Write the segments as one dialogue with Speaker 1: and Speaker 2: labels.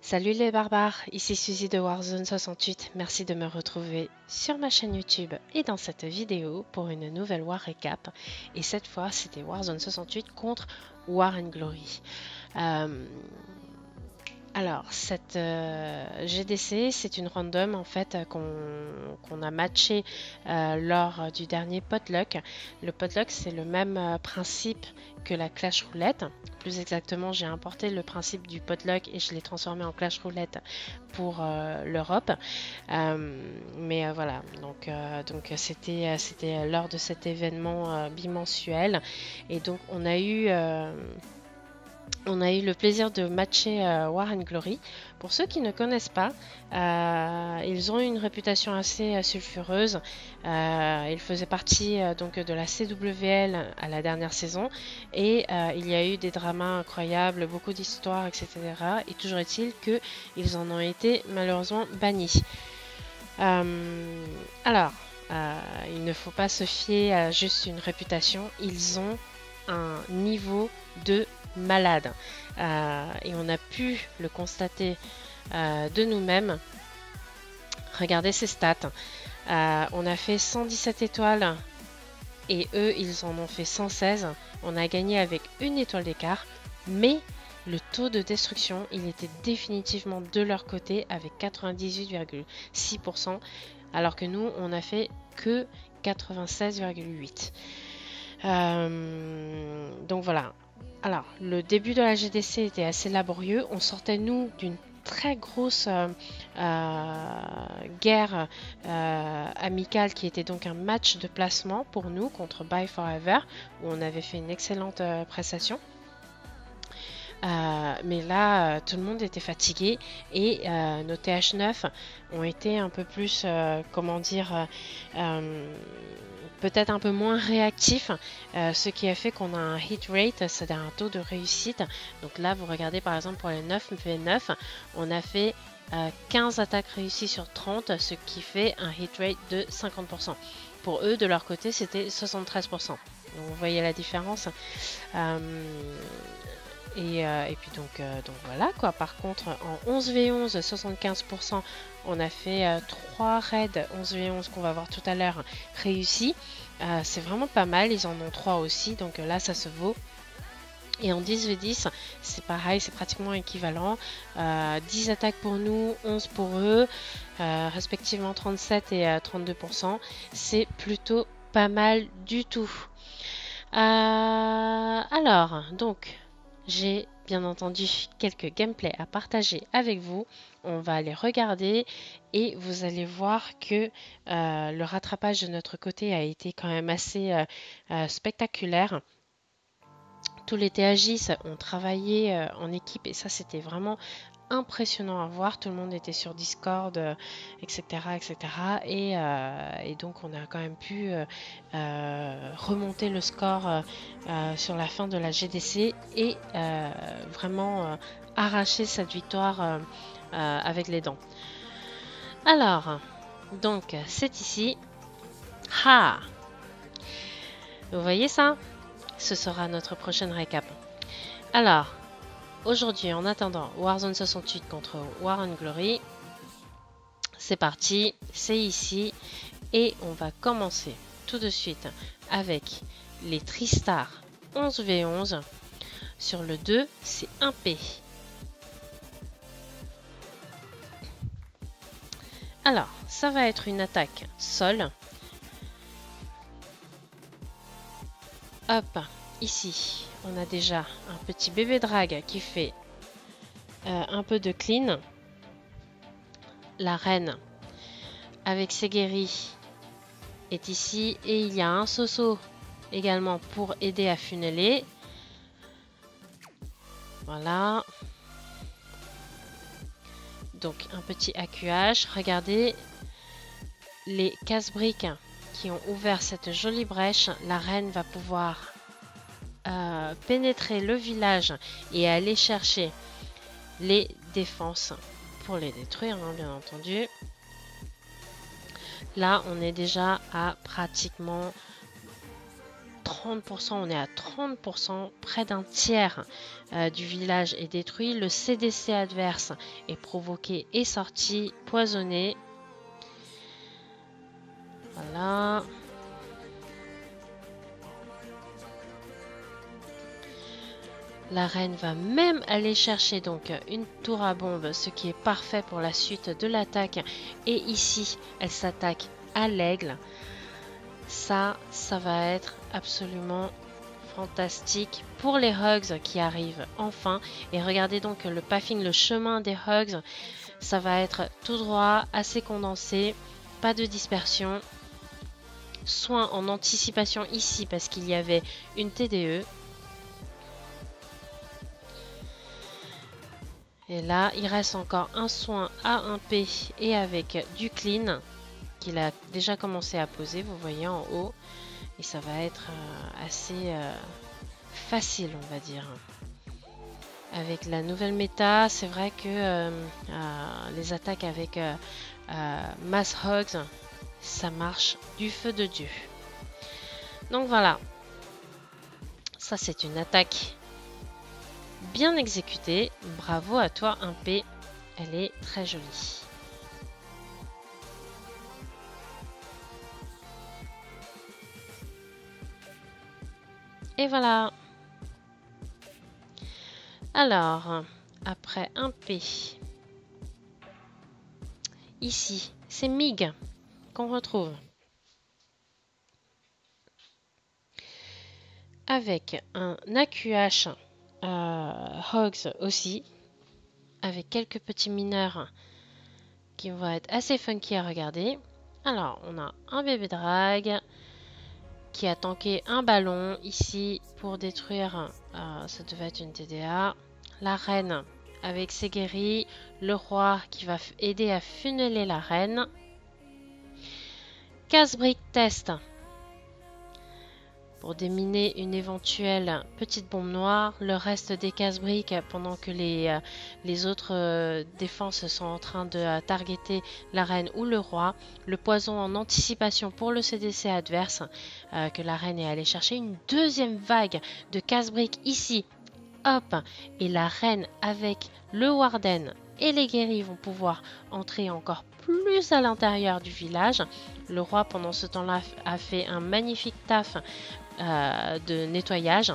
Speaker 1: Salut les barbares, ici Suzy de Warzone 68. Merci de me retrouver sur ma chaîne YouTube et dans cette vidéo pour une nouvelle War Recap. Et cette fois, c'était Warzone 68 contre War and Glory. Euh, cette GDC, c'est une random en fait qu'on a matché lors du dernier potluck. Le potluck, c'est le même principe que la Clash Roulette. Plus exactement, j'ai importé le principe du potluck et je l'ai transformé en Clash Roulette pour l'Europe. Voilà, c'était lors de cet événement bimensuel et donc on a eu le plaisir de matcher War and Glory. Pour ceux qui ne connaissent pas, ils ont une réputation assez sulfureuse. Ils faisaient partie donc de la CWL à la dernière saison et il y a eu des dramas incroyables, beaucoup d'histoires, etc. Et toujours est-il qu'ils en ont été malheureusement bannis. Euh, alors, il ne faut pas se fier à juste une réputation. Ils ont un niveau de malade. Et on a pu le constater de nous-mêmes. Regardez ces stats. On a fait 117 étoiles et eux, ils en ont fait 116. On a gagné avec une étoile d'écart, mais le taux de destruction, il était définitivement de leur côté avec 98,6%, alors que nous, on a fait que 96,8%. Donc voilà. Alors, le début de la GDC était assez laborieux. On sortait, nous, d'une très grosse guerre amicale qui était donc un match de placement pour nous contre Buy Forever, où on avait fait une excellente prestation. Mais là, tout le monde était fatigué et nos TH9 ont été un peu plus, peut-être un peu moins réactifs, ce qui a fait qu'on a un hit rate, c'est-à-dire un taux de réussite. Donc là, vous regardez par exemple pour les 9v9, on a fait 15 attaques réussies sur 30, ce qui fait un hit rate de 50%. Pour eux, de leur côté, c'était 73%. Donc vous voyez la différence. Et puis donc voilà quoi. Par contre, en 11v11, 75%, on a fait 3 raids 11v11 qu'on va voir tout à l'heure réussis. C'est vraiment pas mal, ils en ont 3 aussi, donc là ça se vaut. Et en 10v10, c'est pareil, c'est pratiquement équivalent. 10 attaques pour nous, 11 pour eux, respectivement 37 et 32%. C'est plutôt pas mal du tout. Alors, donc, j'ai bien entendu quelques gameplays à partager avec vous. On va les regarder et vous allez voir que le rattrapage de notre côté a été quand même assez spectaculaire. Tous les TAGIS ont travaillé en équipe et ça c'était vraiment impressionnant à voir. Tout le monde était sur Discord, etc., etc. Et donc on a quand même pu remonter le score sur la fin de la GDC et vraiment arracher cette victoire avec les dents. Alors, donc c'est ici. Ha! Vous voyez ça? Ce sera notre prochaine récap. Alors, aujourd'hui, en attendant Warzone 68 contre War and Glory, c'est parti, c'est ici et on va commencer tout de suite avec les Tristar 11v11. Sur le 2, c'est 1P. Alors, ça va être une attaque sol. Hop, ici, on a déjà un petit bébé drag qui fait un peu de clean. La reine, avec ses guéris, est ici. Et il y a un Soso également pour aider à funneler. Voilà. Donc, un petit AQH. Regardez les casse-briques qui ont ouvert cette jolie brèche. La reine va pouvoir pénétrer le village et aller chercher les défenses pour les détruire, hein, bien entendu. Là, on est déjà à pratiquement 30%, on est à 30%, près d'un tiers du village est détruit. Le CDC adverse est provoqué et sorti, poisonné. Voilà. La reine va même aller chercher donc une tour à bombe, ce qui est parfait pour la suite de l'attaque. Et ici, elle s'attaque à l'aigle. Ça va être absolument fantastique pour les Hugs qui arrivent enfin. Et regardez donc le pathing, le chemin des Hugs, ça va être tout droit, assez condensé, pas de dispersion. Soin en anticipation ici parce qu'il y avait une TDE. Et là, il reste encore un soin à 1P et avec du clean qu'il a déjà commencé à poser, vous voyez en haut. Et ça va être assez facile, on va dire. Avec la nouvelle méta, c'est vrai que les attaques avec Mass Hugs, ça marche du feu de Dieu. Donc voilà. Ça, c'est une attaque bien exécutée. Bravo à toi, 1P. Elle est très jolie. Et voilà. Alors, après 1P, ici, c'est Mig qu'on retrouve. Avec un AQH Hogs aussi, avec quelques petits mineurs qui vont être assez funky à regarder. Alors, on a un bébé drag qui a tanké un ballon ici pour détruire, ça devait être une TDA. La reine avec ses guéris, le roi qui va aider à funneler la reine. Casse-brique test pour déminer une éventuelle petite bombe noire. Le reste des casse-briques pendant que les autres défenses sont en train de targeter la reine ou le roi. Le poison en anticipation pour le CDC adverse que la reine est allée chercher. Une deuxième vague de casse-briques ici. Hop, et la reine avec le warden et les guéris vont pouvoir entrer encore plus à l'intérieur du village. Le roi pendant ce temps-là a fait un magnifique taf de nettoyage.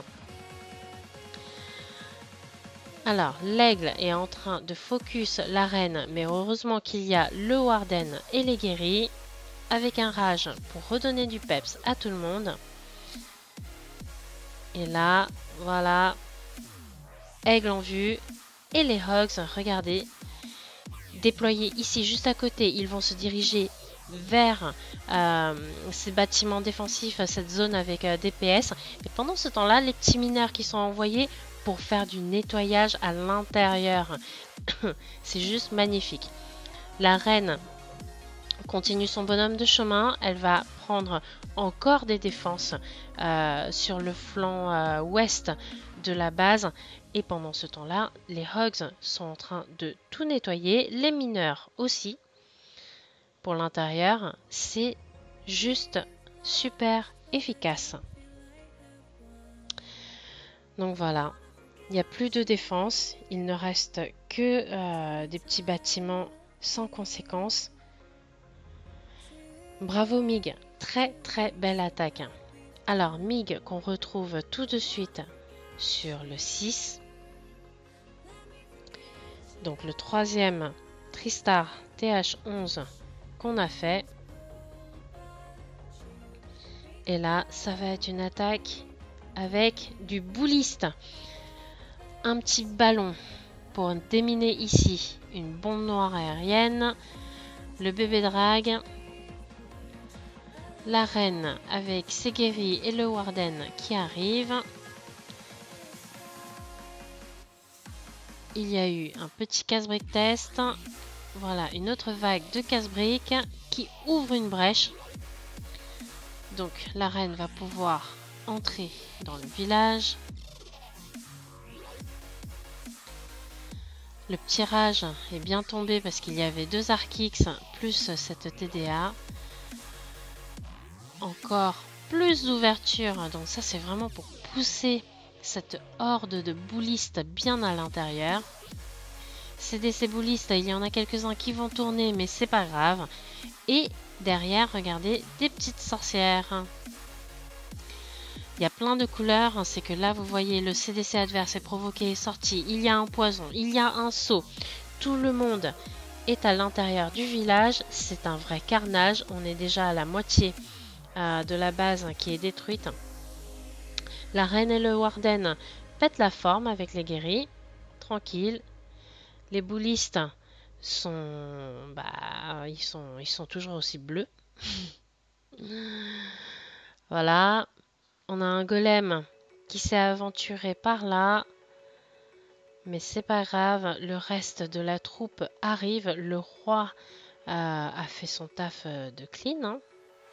Speaker 1: Alors l'aigle est en train de focus la reine, mais heureusement qu'il y a le warden et les guéris avec un rage pour redonner du peps à tout le monde. Et là, voilà, aigle en vue et les Hogs, regardez, déployés ici juste à côté, ils vont se diriger vers ces bâtiments défensifs, cette zone avec DPS. Et pendant ce temps-là, les petits mineurs qui sont envoyés pour faire du nettoyage à l'intérieur. C'est juste magnifique. La reine continue son bonhomme de chemin. Elle va prendre encore des défenses sur le flanc ouest de la base. Et pendant ce temps-là, les Hogs sont en train de tout nettoyer. Les mineurs aussi. Pour l'intérieur, c'est juste super efficace. Donc voilà, il n'y a plus de défense. Il ne reste que des petits bâtiments sans conséquence. Bravo Mig, très très belle attaque. Alors Mig qu'on retrouve tout de suite sur le 6. Donc le troisième Tristar TH11 qu'on a fait. Et là, ça va être une attaque avec du bouliste. Un petit ballon pour déminer ici une bombe noire aérienne. Le bébé drag. La reine avec ses guéris et le warden qui arrive. Il y a eu un petit casse-brique test. Voilà, une autre vague de casse-briques qui ouvre une brèche. Donc la reine va pouvoir entrer dans le village. Le petit rage est bien tombé parce qu'il y avait 2 Archix plus cette TDA. Encore plus d'ouverture. Donc ça, c'est vraiment pour pousser cette horde de boulistes bien à l'intérieur. CDC boulistes, il y en a quelques-uns qui vont tourner, mais c'est pas grave. Et derrière, regardez, des petites sorcières. Il y a plein de couleurs, c'est que là vous voyez le CDC adverse est provoqué, est sorti, il y a un poison, il y a un saut, tout le monde est à l'intérieur du village, c'est un vrai carnage, on est déjà à la moitié de la base qui est détruite. La reine et le warden pètent la forme avec les guéris, tranquille. Les boulistes sont, ils sont toujours aussi bleus. Voilà. On a un golem qui s'est aventuré par là. Mais c'est pas grave, le reste de la troupe arrive. Le roi a fait son taf de clean. Hein.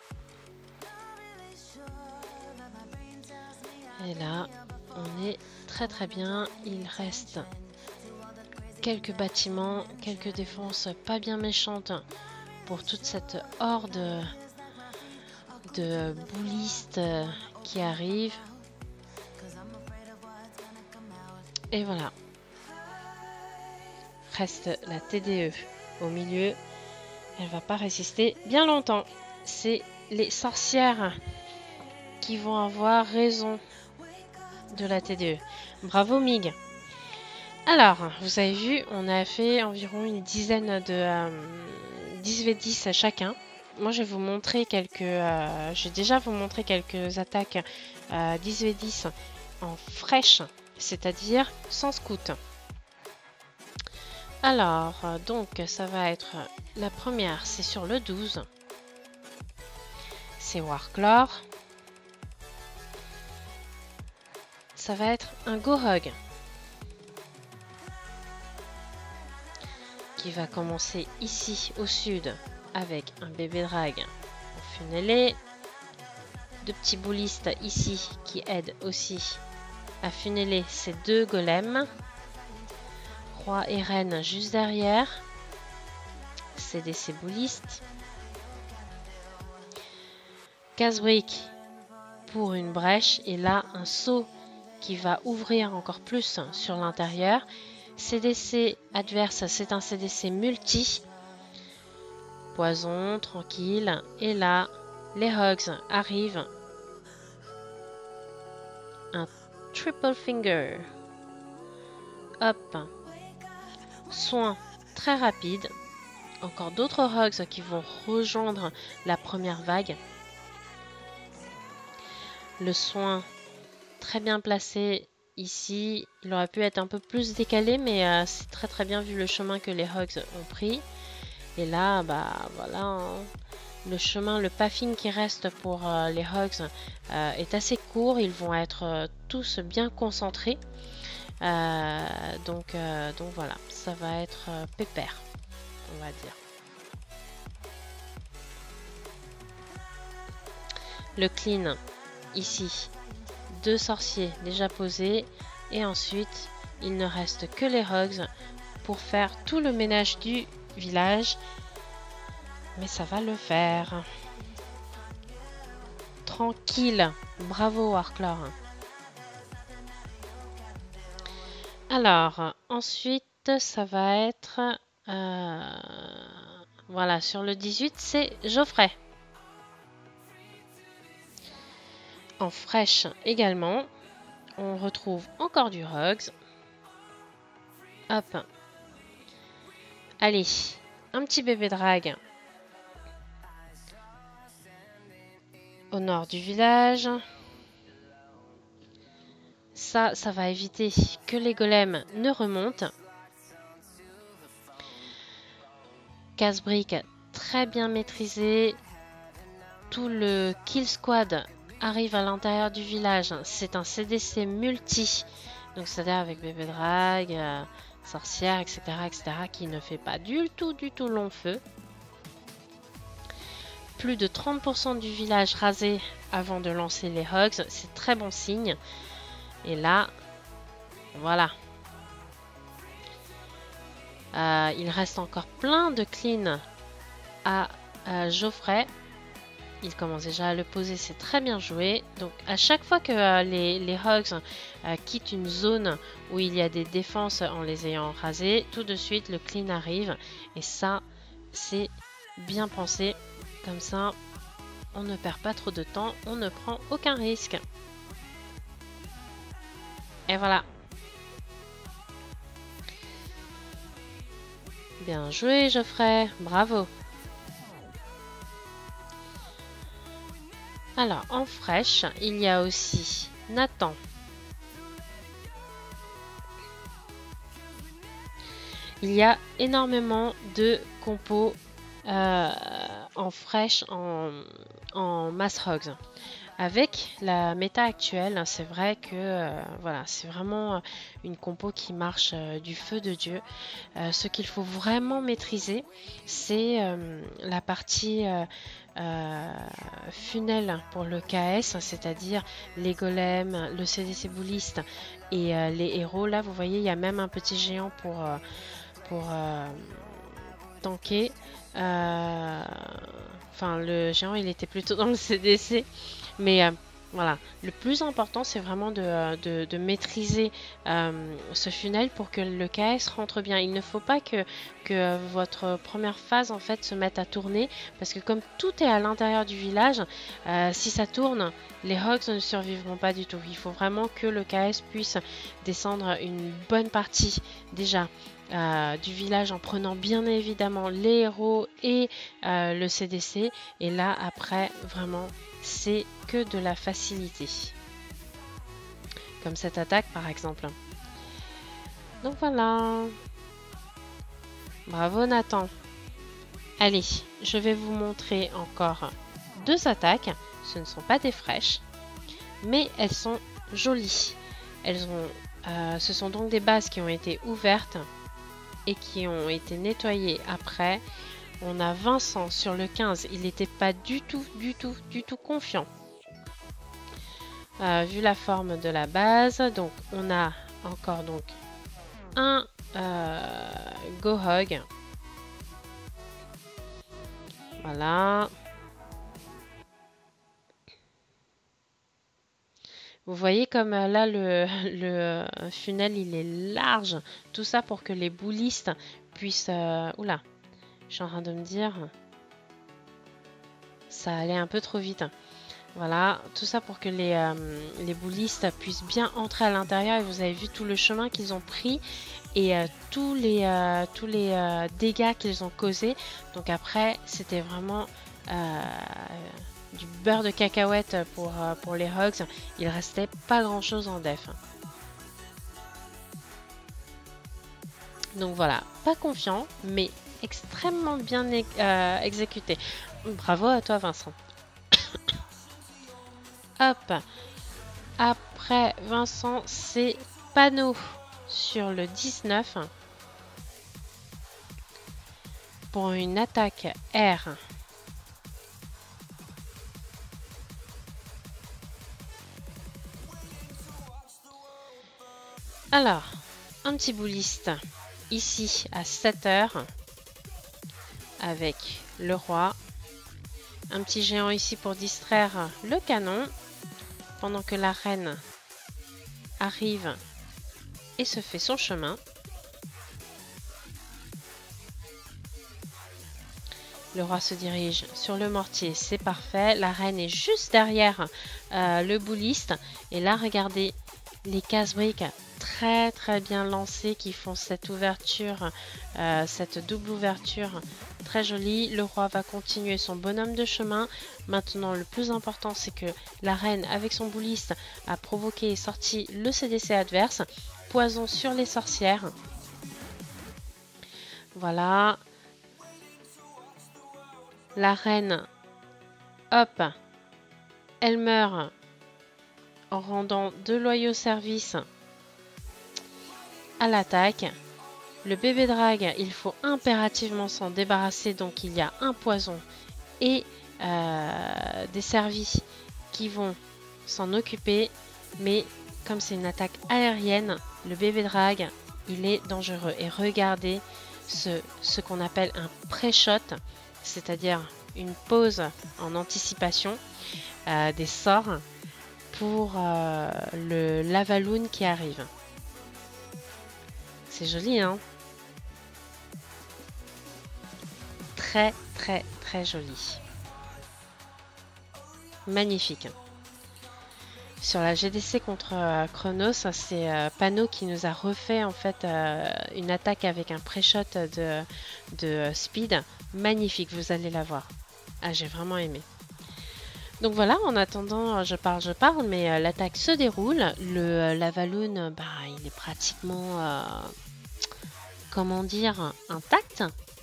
Speaker 1: Et là, on est très très bien. Il reste quelques bâtiments, quelques défenses pas bien méchantes pour toute cette horde de boulistes qui arrivent. Et voilà. Reste la TDE au milieu. Elle va pas résister bien longtemps. C'est les sorcières qui vont avoir raison de la TDE. Bravo Mig. Alors, vous avez vu, on a fait environ une dizaine de 10v10 chacun. Moi, je vais vous montrer j'ai déjà vous montré quelques attaques 10v10 en fraîche, c'est-à-dire sans scout. Alors, donc, ça va être la première, c'est sur le 12. C'est Warclaw. Ça va être un Gohog qui va commencer ici au sud avec un bébé drague en funnelé. Deux petits boulistes ici qui aident aussi à funneler ces deux golems. Roi et reine juste derrière. CDC boulistes. Casse-brique pour une brèche. Et là, un saut qui va ouvrir encore plus sur l'intérieur. CDC adverse, c'est un CDC multi. Poison, tranquille. Et là, les Hogs arrivent. Un triple finger. Hop. Soin très rapide. Encore d'autres Hogs qui vont rejoindre la première vague. Le soin très bien placé ici. Il aurait pu être un peu plus décalé, mais c'est très très bien vu le chemin que les Hogs ont pris. Et là, bah voilà, hein. Le chemin, le pathing qui reste pour les Hogs est assez court. Ils vont être tous bien concentrés. Donc voilà, ça va être pépère, on va dire. Le clean, ici, deux sorciers déjà posés. Et ensuite, il ne reste que les Hogs pour faire tout le ménage du village. Mais ça va le faire. Tranquille. Bravo Warclaw. Alors, ensuite, ça va être... voilà, sur le 18, c'est Geoffrey. En fraîche également. On retrouve encore du Hogs. Hop. Allez, un petit bébé drague. Au nord du village. Ça va éviter que les golems ne remontent. Casse-brique très bien maîtrisé. Tout le kill squad arrive à l'intérieur du village. C'est un CDC multi. Donc c'est-à-dire avec bébé drague, sorcière, etc., qui ne fait pas du tout long feu. Plus de 30% du village rasé avant de lancer les Hogs. C'est très bon signe. Et là, voilà. Il reste encore plein de clean à Geoffrey. Il commence déjà à le poser, c'est très bien joué. Donc à chaque fois que les Hogs quittent une zone où il y a des défenses en les ayant rasés, tout de suite le clean arrive. Et ça, c'est bien pensé. Comme ça, on ne perd pas trop de temps, on ne prend aucun risque. Et voilà. Bien joué Geoffrey, bravo. Alors, en fraîche, il y a aussi Nathan. Il y a énormément de compos en fraîche, en Mass Hogs. Avec la méta actuelle, c'est vrai que voilà, c'est vraiment une compo qui marche du feu de Dieu. Ce qu'il faut vraiment maîtriser, c'est la partie funnel pour le KS, c'est-à-dire les golems, le CDC bouliste et les héros. Là, vous voyez, il y a même un petit géant pour tanker. Enfin, le géant, il était plutôt dans le CDC. Mais voilà, le plus important, c'est vraiment de maîtriser ce funnel pour que le KS rentre bien. Il ne faut pas que votre première phase, en fait, se mette à tourner. Parce que comme tout est à l'intérieur du village, si ça tourne, les Hogs ne survivront pas du tout. Il faut vraiment que le KS puisse descendre une bonne partie déjà du village en prenant bien évidemment les héros et le CDC. Et là, après, vraiment, c'est que de la facilité. Comme cette attaque, par exemple. Donc voilà. Bravo Nathan. Allez, je vais vous montrer encore deux attaques. Ce ne sont pas des fraîches, mais elles sont jolies. Ce sont donc des bases qui ont été ouvertes et qui ont été nettoyées après. On a Vincent sur le 15, il n'était pas du tout confiant. Vu la forme de la base, donc on a encore donc un Gohog. Voilà. Vous voyez comme là le funnel il est large. Tout ça pour que les boulistes puissent... Oula, je suis en train de me dire... Ça allait un peu trop vite. Voilà, tout ça pour que les boulistes puissent bien entrer à l'intérieur. Et vous avez vu tout le chemin qu'ils ont pris et tous les dégâts qu'ils ont causés. Donc après, c'était vraiment du beurre de cacahuète pour les Hogs. Il restait pas grand chose en def. Donc voilà, pas confiant, mais extrêmement bien exécuté. Bravo à toi Vincent. Hop. Après Vincent, c'est Panneau sur le 19 pour une attaque R. Alors, un petit bouliste ici à 7 heures avec le roi. Un petit géant ici pour distraire le canon pendant que la reine arrive et se fait son chemin. Le roi se dirige sur le mortier, c'est parfait. La reine est juste derrière le bouliste. Et là, regardez les casse-briques très bien lancées qui font cette ouverture, cette double ouverture très jolie. Le roi va continuer son bonhomme de chemin. Maintenant, le plus important, c'est que la reine, avec son bouliste, a provoqué et sorti le CDC adverse. Poison sur les sorcières. Voilà. La reine, hop, elle meurt en rendant de loyaux services à l'attaque. Le bébé drague, il faut impérativement s'en débarrasser, donc il y a un poison et des services qui vont s'en occuper. Mais comme c'est une attaque aérienne, le bébé drague, il est dangereux. Et regardez ce qu'on appelle un pré-shot, c'est-à-dire une pause en anticipation des sorts pour le Lavaloon qui arrive. C'est joli, hein? Très, très, très joli. Magnifique. Sur la GDC contre Chronos, c'est Pano qui nous a refait en fait une attaque avec un pré-shot de speed. Magnifique, vous allez la voir. Ah, j'ai vraiment aimé. Donc voilà, en attendant, je parle, mais l'attaque se déroule. Le Lavaloon, bah, il est pratiquement, comment dire, intact.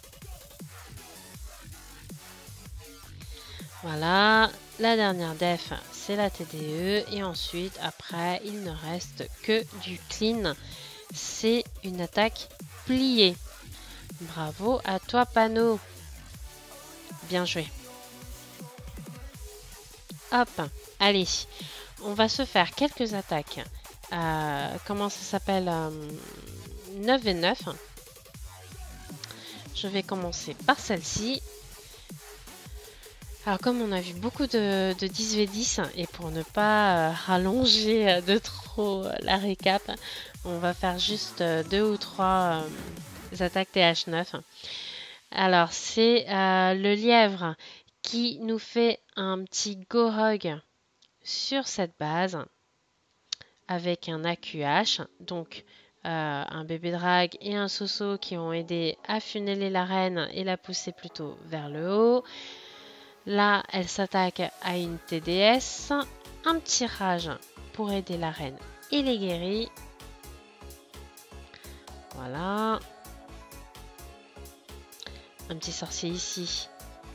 Speaker 1: Voilà, la dernière def, c'est la TDE. Et ensuite, après, il ne reste que du clean. C'est une attaque pliée. Bravo à toi, Pano. Bien joué. Hop, allez, on va se faire quelques attaques. Comment ça s'appelle 9 et 9. Je vais commencer par celle-ci. Alors comme on a vu beaucoup de 10v10 et pour ne pas rallonger de trop la récap, on va faire juste 2 ou 3 attaques TH9. Alors c'est le lièvre qui nous fait un petit go-hug sur cette base avec un AQH, donc un bébé drag et un Soso qui ont aidé à funneler la reine et la pousser plutôt vers le haut. Là, elle s'attaque à une TDS, un petit rage pour aider la reine et les guéris. Voilà. Un petit sorcier ici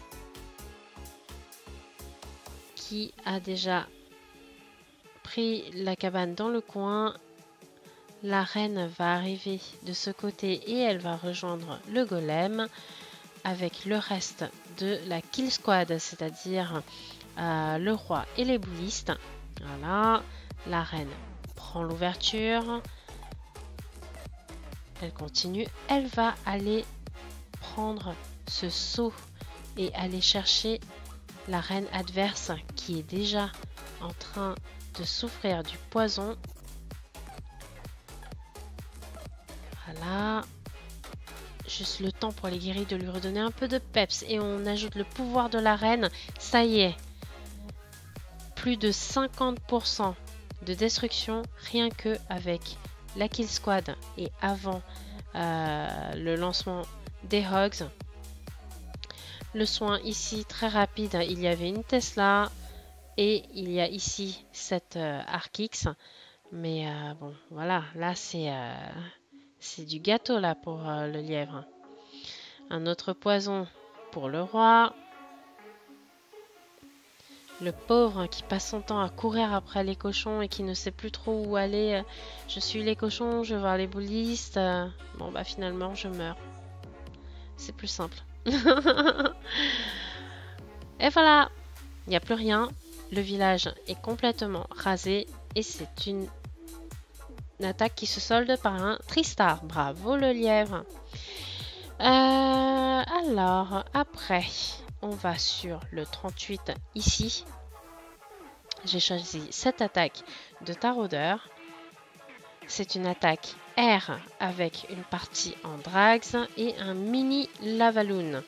Speaker 1: qui a déjà pris la cabane dans le coin. La reine va arriver de ce côté et elle va rejoindre le golem avec le reste de la kill squad, c'est-à-dire le roi et les boulistes. Voilà, la reine prend l'ouverture. Elle continue. Elle va aller prendre ce saut et aller chercher la reine adverse qui est déjà en train de souffrir du poison. Voilà. Juste le temps pour les guéris de lui redonner un peu de peps. Et on ajoute le pouvoir de la reine. Ça y est. Plus de 50% de destruction rien que avec la kill squad et avant le lancement des hogs. Le soin ici très rapide. Il y avait une Tesla et il y a ici cette Arkix. Mais bon, voilà. Là, c'est du gâteau là pour le lièvre. Un autre poison pour le roi. Le pauvre qui passe son temps à courir après les cochons et qui ne sait plus trop où aller. Je suis les cochons, je vais voir les boulistes. Bon bah finalement je meurs. C'est plus simple. Et voilà, il n'y a plus rien. Le village est complètement rasé et c'est une attaque qui se solde par un Tristar. Bravo le lièvre. Alors, après, on va sur le 38 ici. J'ai choisi cette attaque de taraudeur. C'est une attaque R avec une partie en drags et un mini lavaloon.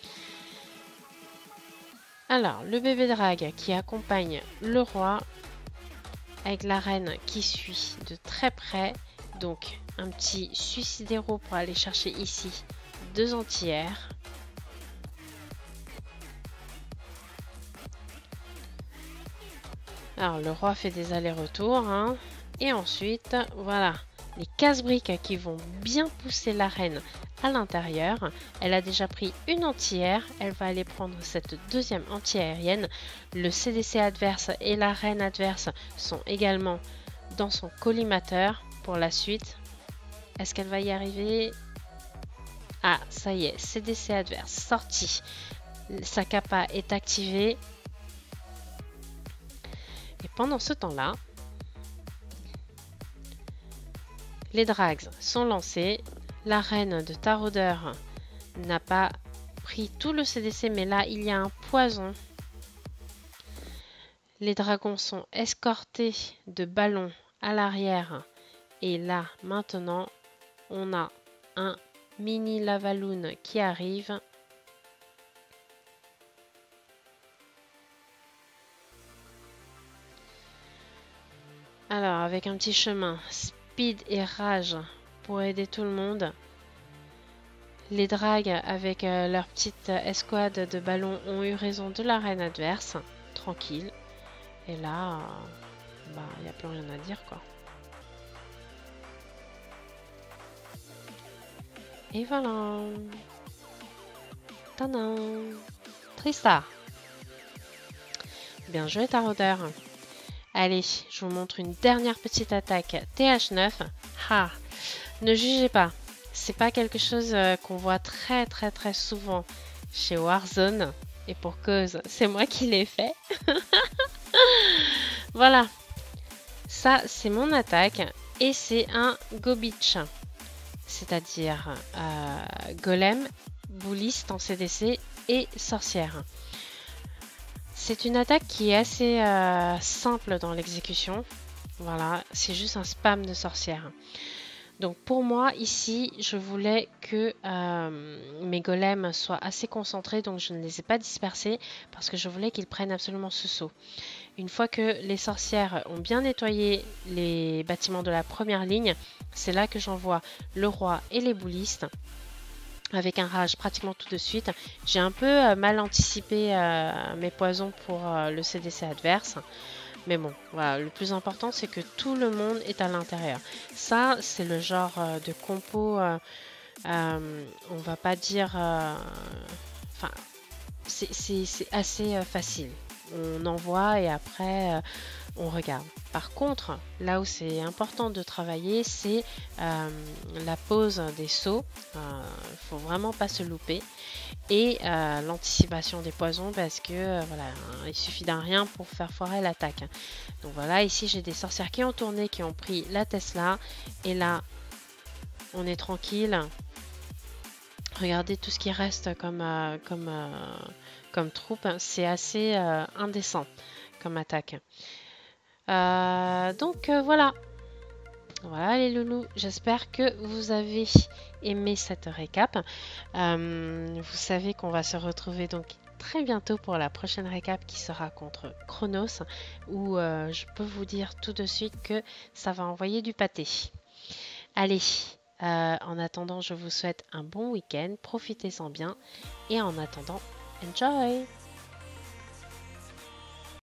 Speaker 1: Alors, le bébé drag qui accompagne le roi avec la reine qui suit de très près. Donc, un petit suicidéro pour aller chercher ici 2 anti-air. Alors, le roi fait des allers-retours. Hein. Et ensuite, voilà, les casse-briques qui vont bien pousser la reine à l'intérieur. Elle a déjà pris une anti-air. Elle va aller prendre cette deuxième anti-aérienne. Le CDC adverse et la reine adverse sont également dans son collimateur pour la suite. Est-ce qu'elle va y arriver? Ah, ça y est, CDC adverse sorti. Sa capa est activée. Et pendant ce temps-là, les drags sont lancés. La reine de taraudeur n'a pas pris tout le CDC, mais là, il y a un poison. Les dragons sont escortés de ballons à l'arrière. Et là, maintenant, on a un mini Lavaloon qui arrive. Alors, avec un petit chemin, speed et rage pour aider tout le monde. Les dragues, avec leur petite escouade de ballons, ont eu raison de la reine adverse. Tranquille. Et là, bah, il n'y a plus rien à dire, quoi. Et voilà. Tadam. Trista. Bien joué, taraudeur. Allez, je vous montre une dernière petite attaque. TH9. Ah, ne jugez pas. C'est pas quelque chose qu'on voit très souvent chez Warzone. Et pour cause, c'est moi qui l'ai fait. Voilà. Ça, c'est mon attaque. Et c'est un Gobitch. C'est-à-dire golem, bouliste en CDC et sorcière. C'est une attaque qui est assez simple dans l'exécution. Voilà, c'est juste un spam de sorcière. Donc pour moi, ici, je voulais que mes golems soient assez concentrés, donc je ne les ai pas dispersés parce que je voulais qu'ils prennent absolument ce saut. Une fois que les sorcières ont bien nettoyé les bâtiments de la première ligne, c'est là que j'envoie le roi et les boulistes avec un rage pratiquement tout de suite. J'ai un peu mal anticipé mes poisons pour le CDC adverse. Mais bon, voilà, le plus important, c'est que tout le monde est à l'intérieur. Ça, c'est le genre de compo, on va pas dire... Enfin, c'est assez facile. On envoie et après, on regarde. Par contre, là où c'est important de travailler, c'est la pose des sauts. Il ne faut vraiment pas se louper. Et l'anticipation des poisons parce que voilà, il suffit d'un rien pour faire foirer l'attaque. Donc voilà, ici j'ai des sorcières qui ont tourné, qui ont pris la Tesla. Et là, on est tranquille. Regardez tout ce qui reste comme troupe. C'est assez indécent comme attaque. Donc voilà. Voilà les loulous, j'espère que vous avez aimé cette récap. Vous savez qu'on va se retrouver donc très bientôt pour la prochaine récap qui sera contre Chronos, où je peux vous dire tout de suite que ça va envoyer du pâté. Allez, en attendant, je vous souhaite un bon week-end, profitez-en bien et en attendant, enjoy!